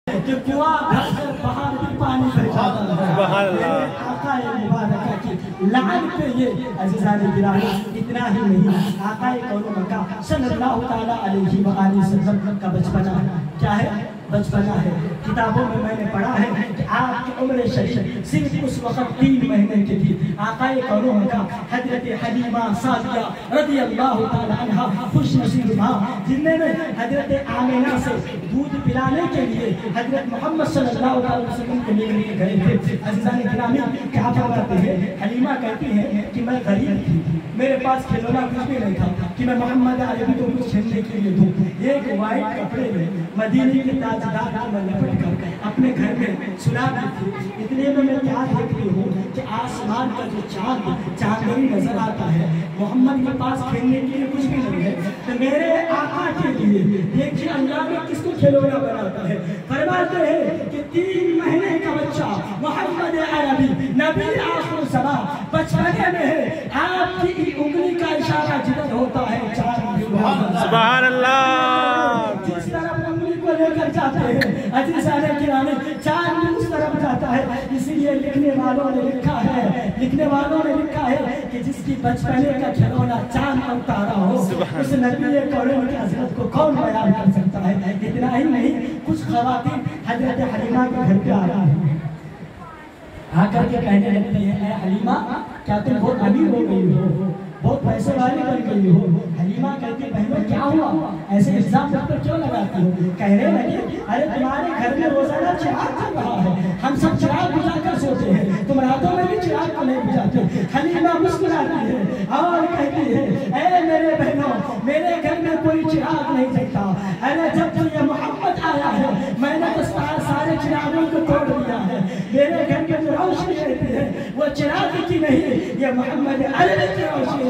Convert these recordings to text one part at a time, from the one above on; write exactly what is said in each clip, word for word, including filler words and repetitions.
کہ کنواں گھر سے باہر بھی پانی بہ جاتا ہے. سبحان اللہ. آقا مبارکہ کی لعن پہ یہ عزیزان گرامی اتنا ہی نہیں، آقا کون مکہ صلی اللہ تعالیٰ علیہ وآلہ وسلم کا بچپنا کیا ہے؟ بچپنا ہے. کتابوں میں میں نے پڑھا ہے کہ آپ کی عمر شریف صرف اس وقت تین مہینے کی تھی. آقا کون مکہ حضرت حلیمہ سعدیہ رضی اللہ تعالیٰ عنہ خوش نصیب ماں، جن نے حضرت آمینہ سے دودھ پلانے کے لیے حضرت محمد صلی اللہ علیہ وسلم کو لے کر گئے تھے. عزیزان گرامی کیا فرماتے ہیں؟ حلیمہ کہتی ہیں کہ میں غریب تھی، میرے پاس کھلونا کچھ بھی نہیں تھا کہ میں محمد عربی کو کچھ کھیلنے کے لیے دوں. ایک وائٹ کپڑے میں مدینے کے تاجدار کو میں لپٹ کر اپنے گھر میں سلا دی تھی. اتنے میں میں کیا دیکھتی ہوں کہ آسمان کا جو چاند چاندنی نظر آتا ہے، محمد کے پاس کھیلنے کے لیے کچھ بھی نہیں ہے، تو میرے آقا کے لیے دیکھیے اللہ نے کس کو کھلونا بناتا ہے. فرماتے ہیں کہ تین مہینے کا بچہ محمد عربی نبی آخر الزمان بچپنے میں ہے، آپ کی انگلی کا اشارہ جدھر ہوتا ہے چاند. سبحان اللہ. جس طرف انگلی کو لے کر جاتے ہیں عزیزان گرامی چاند بھی اس طرف جاتا ہے. اسی لیے لکھنے والوں نے لکھا ہے لکھنے والوں نے لکھا ہے کہ جس کی بچپنے کا کھلونا چاند اور تارا ہو، اس نبی کون کی حضرت کو کون بیان کر سکتا ہے. اتنا ہی نہیں، کچھ خواتین حضرت حلیمہ کے گھر پہ آ رہی ہیں، آ کر کے کہنے لگتی ہیں اے حلیمہ کیا تم بہت امیر ہو گئی ہو، بہت پیسے والی بن گئی ہو. حلیمہ کہتی بہنوں کیا ہوا، ایسے الزام پر کیوں لگاتی ہو؟ کہنے لگی ارے تمہارے گھر میں روزانہ چراغ چل رہا ہے، ہم سب چراغ بجھا کر سوتے ہیں، تم راتوں میں بھی چراغ کو نہیں بجھاتے. حلیمہ مسکراتی ہے اور کہتی ہے اے میرے بہنوں میرے گھر میں کوئی چراغ نہیں جلتا. ارے جب سے یہ محمد آیا ہے میں نے تو سارے چراغوں کو توڑ دیا ہے. میرے گھر میں جو روشنی رہتی ہے وہ چراغ کی نہیں، یہ محمد عربی کی روشنی.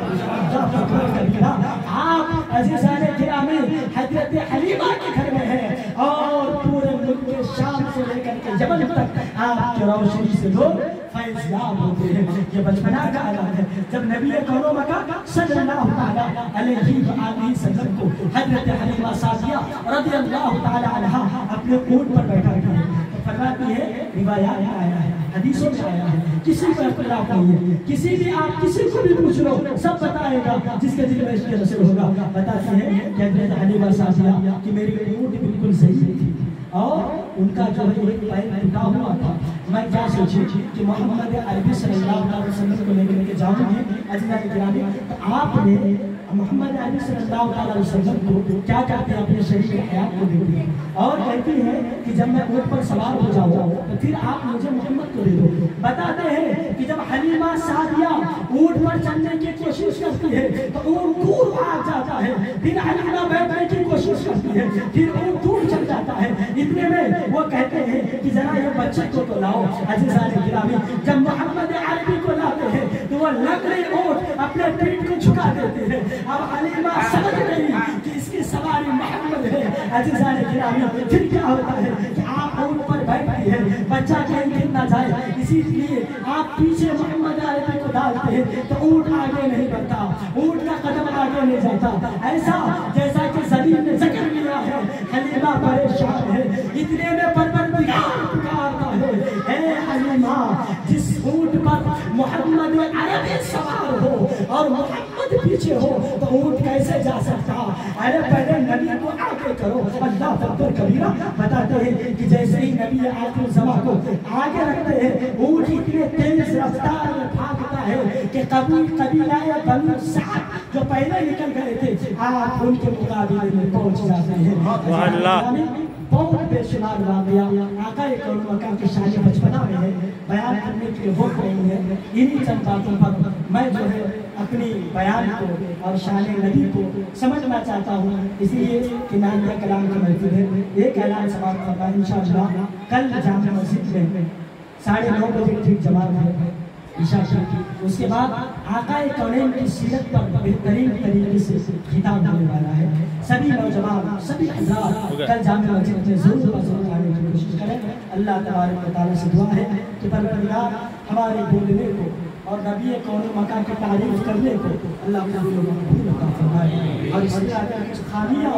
آپ عزیزان گرامی حضرت حلیمہ کے گھر میں ہیں اور پورے ملک کے شام سے لے کر کے یمن تک آپ کی روشنی سے لوگ فیض یاب ہوتے ہیں. یہ بچپنا کا عالم ہے. جب نبی کون مکہ صلی اللہ علیہ وآلہ وسلم کو حضرت حلیمہ سعدیہ رضی اللہ تعالی عنہا اپنے اونٹ پر بیٹھا ہے، فرماتی ہے روایات میں آیا ہے، حدیثوں میں آیا ہے، کسی کو اختلاف نہیں ہے. کسی بھی آپ کسی کو بھی پوچھ لو سب بتائے گا، جس کے دل میں اس کے رسول ہوگا. بتاتے ہیں کہ حضرت حلیمہ سعدیہ کہ میری اونٹ بالکل صحیح تھی اور ان کا جو ہے ایک پیر ٹوٹا ہوا تھا. میں کیا سوچی کہ محمد عربی صلی اللہ علیہ وسلم کو لے کر کے جاؤں گی. عزیزان گرامی تو آپ نے محمد عربی صلی اللہ علیہ وسلم کو کیا کہتے ہیں اپنے شریک حیات کو دیتی ہیں اور کہتی ہیں کہ جب میں اونٹ پر سوار ہو جاؤں تو پھر آپ مجھے محمد کو دے دو. بتاتے ہیں کہ جب حلیمہ سعدیہ اونٹ پر چلنے کی کوشش کرتی ہے تو اونٹ دور بھاگ جاتا ہے، پھر حلیمہ بیٹھنے کی کوشش کرتی ہے، پھر اونٹ دور چل جاتا ہے. اتنے میں وہ کہتے ہیں کہ ذرا یہ بچے کو تو لاؤ. عزیزان گرامی جب محمد عربی کو لاتے ہیں تو وہ لنگڑے اونٹ اپنے پیٹ کو جھکا دیتے ہیں. اب حلیمہ سمجھ گئی کہ اس کی سواری محمد ہے. عزیزان گرامی پھر کیا ہوتا ہے کہ آپ اونٹ پر بیٹھتی ہے، بچہ کہیں گر نہ جائے اسی لیے آپ پیچھے محمد عربی کو ڈالتے ہیں تو اونٹ آگے نہیں بڑھتا، اونٹ کا قدم آگے نہیں جاتا. ایسا جیسا کہ زمین نے ذکر کیا ہے حلیمہ پریشان ہے. اتنے میں پروردگار پکارتا ہے اے حلیمہ جس اونٹ پر محمد عربی سوار ہو اور محمد پیچھے ہو تو اونٹ کیسے جا سکتا؟ ارے پہلے نبی کو آگے کرو. اللہ اکبر کبیرہ. بتاتے ہیں کہ جیسے ہی نبی آخر الزمان کو آگے رکھتے ہیں اونٹ اتنے تیز رفتار میں بھاگتا ہے کہ قبیل قبیلہ بنو سعد جو پہلے نکل گئے تھے آپ ان کے مقابلے میں پہنچ جاتے ہیں. اللہ بہت بے شمار واقعہ آقا کون مکہ کے شان بچپنا میں ہے، بیان کرنے کے لیے وقت نہیں ہے. انہی چند باتوں پر میں جو ہے اپنی بیان کو اور شان نبی کو سمجھنا چاہتا ہوں. اس لیے کہ نعتیہ کلام کا محفل ہے. ایک اعلان سماعت کرنا انشاءاللہ کل جامع مسجد میں ساڑھے نو بجے ٹھیک جماعت ہے عشاء کی. اس کے بعد آقا کونین کی سیرت پر بہترین طریقے سے خطاب ہونے والا ہے. سبھی نوجوان سبھی حضرات کل جامع مسجد میں ضرور ضرور آنے کی کوشش کریں. اللہ تبارک و تعالیٰ سے دعا ہے کہ پروردگار ہمارے بولنے کو اور نبی کون مکہ کی تعریف کرنے کو اللہ قبول و مقبول عطا فرمائے اور اس میں اگر کچھ خامیاں ہوں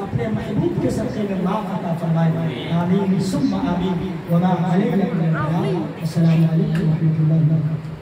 اپنے محبوب کے صدقے میں معاف عطا فرمائے. آمین ثم آمین. وما علینا الا البلاغ. السلام علیکم ورحمۃ اللہ وبرکاتہ.